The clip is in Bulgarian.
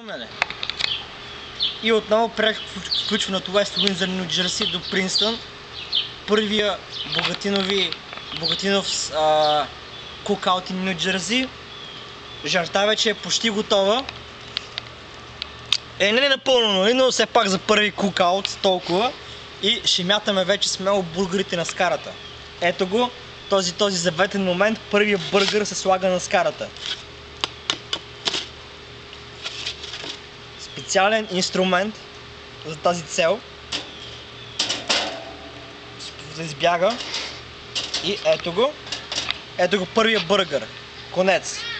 мене. И отново пряко включване от Уест Уиндзор, Ню Джерси до Принстън. Първия Богатинов кукаут in Ню Джерси. Жарта вече е почти готова. Не напълно, но все пак за първи кукаут толкова. И ще мятаме вече смело бургерите на скарата. Ето го, този заветен момент, първия бъргър се слага на скарата. Специален инструмент за тази цел. Да избяга. И ето го първия бъргър. Конец.